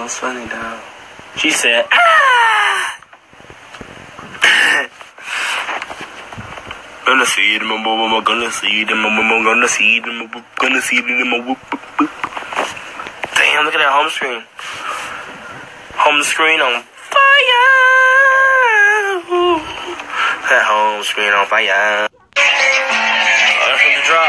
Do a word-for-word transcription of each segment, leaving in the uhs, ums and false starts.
was funny, dog. She said, ah! Gonna see it in my mama, gonna see it in my mama, gonna see it in my book, gonna see it in my whoop, whoop, whoop. Damn, look at that home screen. Home screen on fire. That home screen on fire. Oh, that's from the drop.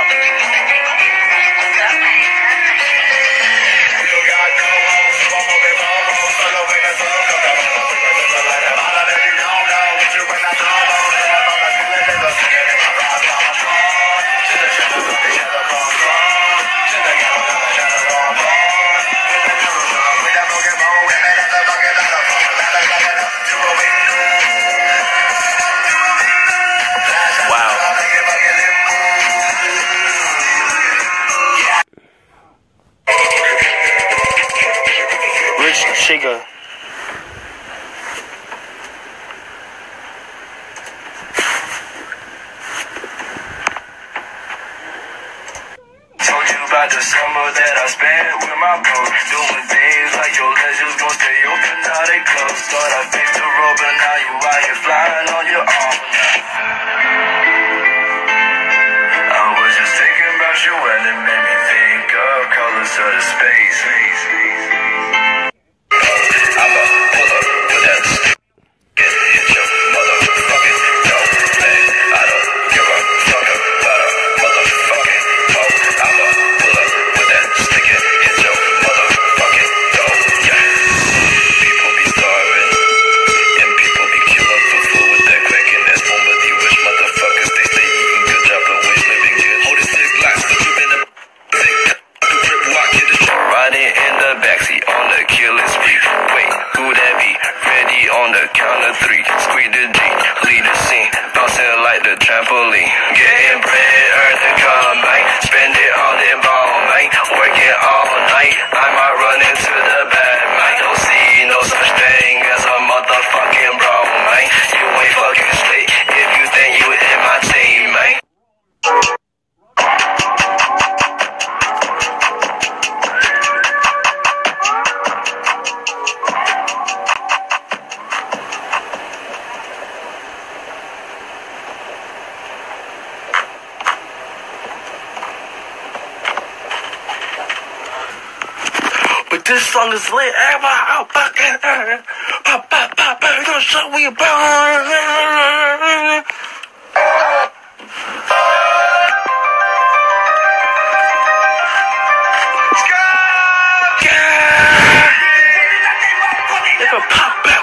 Chigga. Told you about the summer that I spent with my bros, doing things like your leisure's gon' stay open, now they closed. Thought I paved the road, but now you out here flying on your own. I was just thinking about you and it made me think of colors of the space. On the count of three, squeeze the G, lead the scene, bouncing like the trampoline. Getting bread, earn the combine, spend it all in ball, man. Working all night, I might run into the bad, man. Don't see no such thing as a motherfucking bro, man. You ain't fucking slick if you think you in my team, man. But this song is lit. Everybody out fucking pop, pop, pop, pop. Don't show we about. If a pop out.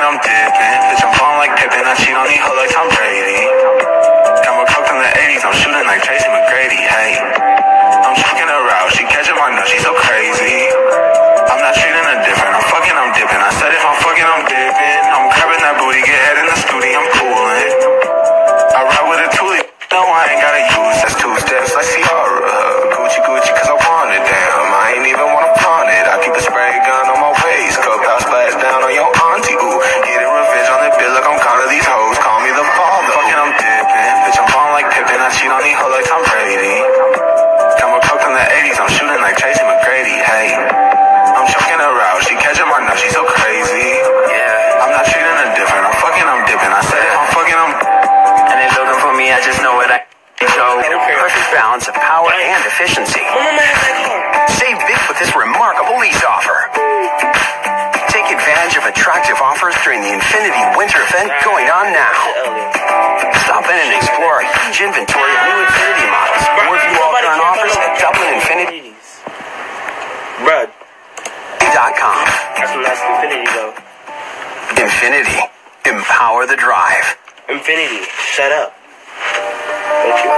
fucking, I'm dipping. Bitch, I'm falling like Pippen. I cheat on these hoes like Tom Brady. Got my coke in the eighties. I'm shooting like Tracy McGrady. Hey, I'm checking her out. She catching my nut. She's so crazy. I'm not treating her different. I'm fucking, I'm dipping. I said if I'm fucking, I'm dipping. I'm grabbing that booty. Get head in the studio. I'm coolin'. I ride with a toolie. No, I ain't gotta use. That's two steps like Ciara. Gucci, Gucci, cause I want it. Damn, I ain't even wanna pawn it. I keep a spray gun on my waist. Clubhouse splash down on your auntie. Ooh, getting revenge on the bill. Look, I'm counting these hoes. Call me the father. Fucking, I'm dipping. Bitch, I'm falling like Pippen. I cheat on these hoes like Tom Brady. Got my coke in the eighties. I'm shooting like Tracy McGrady. Hey, I'm choking her out. She catching my nut. She's so crazy. Yeah, I'm not treating her different. I'm fucking, I'm dipping. I said if I'm fucking, I'm. And they looking for me. I just know it. I. So, perfect balance of power and efficiency. Save big with this remarkable lease offer. Take advantage of attractive offers during the Infinity Winter event going on now. Stop in and explore a huge inventory of new Infinity models. Or view all current offers at Dublin Infinity. Bruh. dot com. That's some nice Infinity though. Infinity. Empower the drive. Infinity. Shut up. Thank you.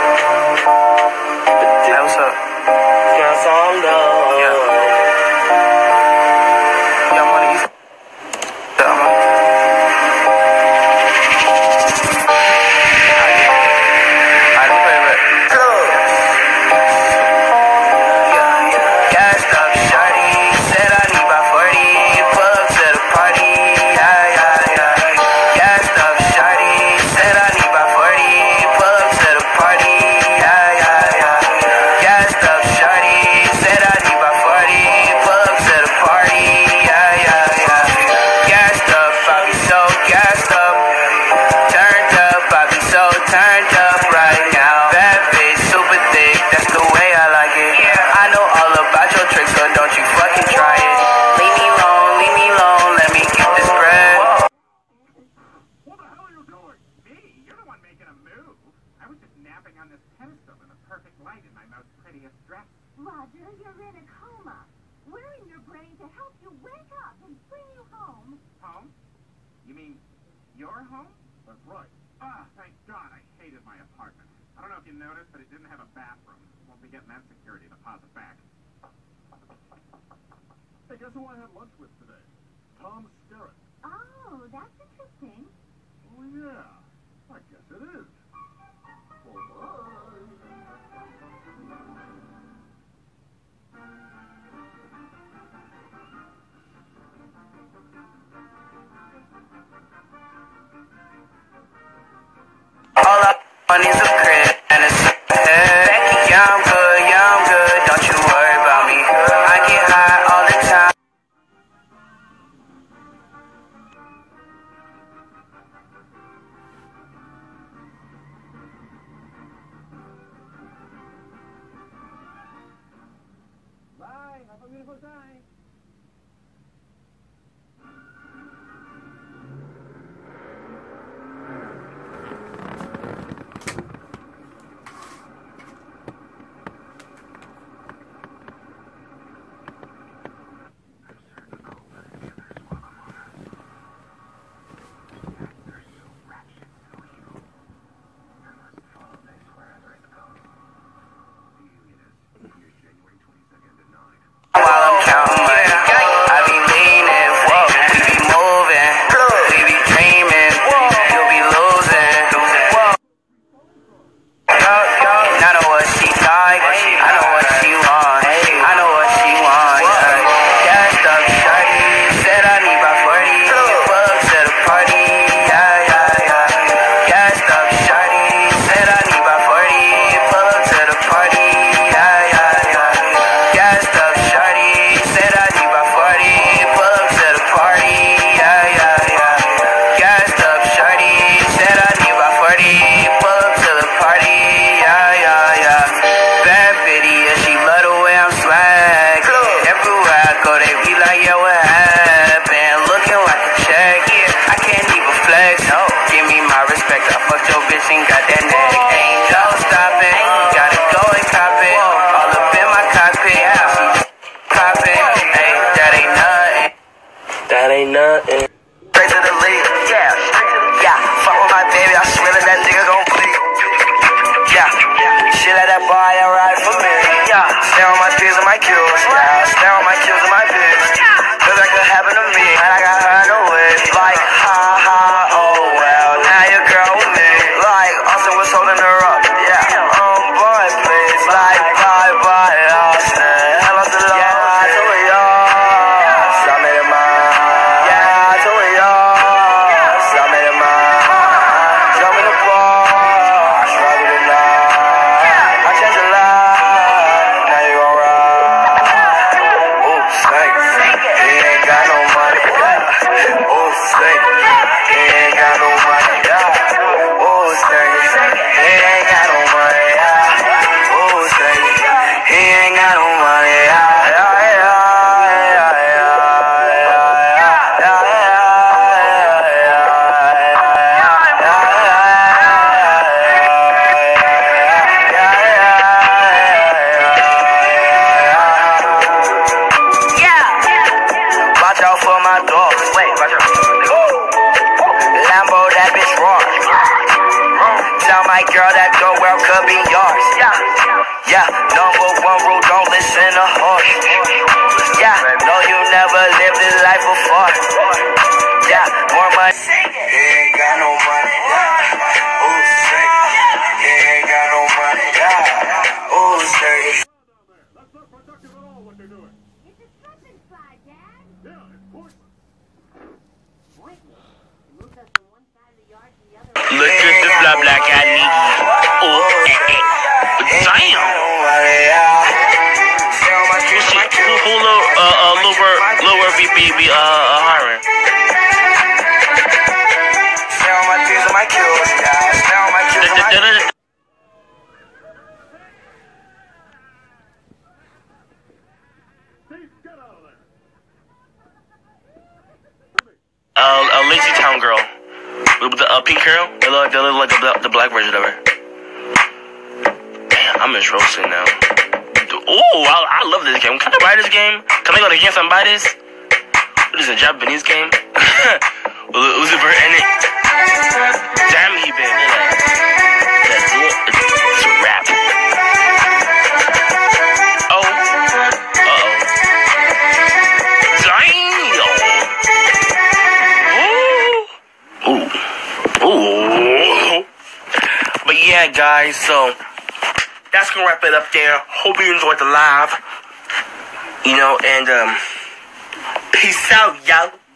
Hey, what's up? It's my song though. Yeah. Yeah, I'm gonna use it. Yeah, I'm gonna... Alright, let me play it. Yeah, yeah. Gassed up, shawty. Said I need about forty. Pull up to the party. Yeah, yeah, yeah. Gassed up, shawty. Said I need about forty. Pull up to the party. Yeah, yeah, yeah. Gassed up, shawty. Said I need about forty. Pull up to the party. Yeah, yeah, yeah. Gassed up, I be so gassed up. Turned up, I be so turned up right now. Bad bitch, super thick, that's the way I like it. I know all about your tricks, so don't you fucking try it. Leave me alone, leave me alone, let me get this bread. What the hell are you doing? Me? You're the one making a move. I was just napping on this pedestal in the perfect light in my most prettiest dress. Roger, you're in a coma. We're in your brain to help you wake up and bring you home. Home? You mean your home? That's right. Ah, thank God, I hated my apartment. I don't know if you noticed, but it didn't have a bathroom. Won't be getting that security deposit back. Hey, guess who I had lunch with today? Tom Skerritt. Oh, that's interesting. Oh, yeah. I guess it is. Well, bye. All I want is a crib and a head. Becky, yeah, I'm good, yeah, I'm good. Don't you worry about me. I get high all the time. Bye. Have a beautiful time. While I'm counting money, I be leaning, whoa, we be moving, we be dreaming, you'll be losing, whoa. Yo, yo, I know what she like, I know what she want, I know what she want, yeah. Gassed up, shawty, said I need about forty, pull up to the party, yeah, yeah, yeah. Gassed up, shawty, said I need about forty, pull up to the party, yeah, yeah, yeah. Gassed up, shawty, said I need about forty, pull up to the party, yeah, yeah, yeah. Gassed up, shawty, said I need about forty, pull up to the party, yeah, yeah, yeah. Bad bitty, yeah, she love the way I'm swag. Everywhere I go, they be like, yeah, what happened? Looking like a check, yeah, I can't even flex, no. Give me my respect, I fucked your bitch and got that neck. Ain't no stopping, gotta go and cop it. All up in my cockpit, poppin', hey, that ain't nothing. That ain't nothing. Straight to my girl, that the world could be yours. Yeah, yeah. Number one rule, don't listen to horse. Yeah, no, you never lived this life before. Yeah, more money. He ain't got no money. Yeah. Ooh, sick. He ain't got no money. Yeah. Ooh, sick. That's not productive at all, what they're doing. It's a slip and slide, Dad. Yeah, it's pointless. Pointless. It moves us from one side of the yard to the other. Look at the blah black I need. Oh, eh, eh. Damn. Who, who, low, uh, uh, lower, lower V P be, uh, uh, hiring? Sell my tears and my kills, yeah. Sell my tears and my kills. Steve, get out of there. Uh, a Lazy Town girl. With the uh, pink girl. They look, they look like the, the black version of her. Damn, I'm just roasting now. Oh, I, I love this game. Can I buy this game? Can I go to GameStop and buy this? What is it, a Japanese game? Well, Uzi Vert in it. Damn, he been. That's it. It's a rap. Oh. Uh-oh. Damn. Ooh. Ooh. But yeah, guys, so that's gonna wrap it up there. Hope you enjoyed the live. You know, and um, peace out, y'all.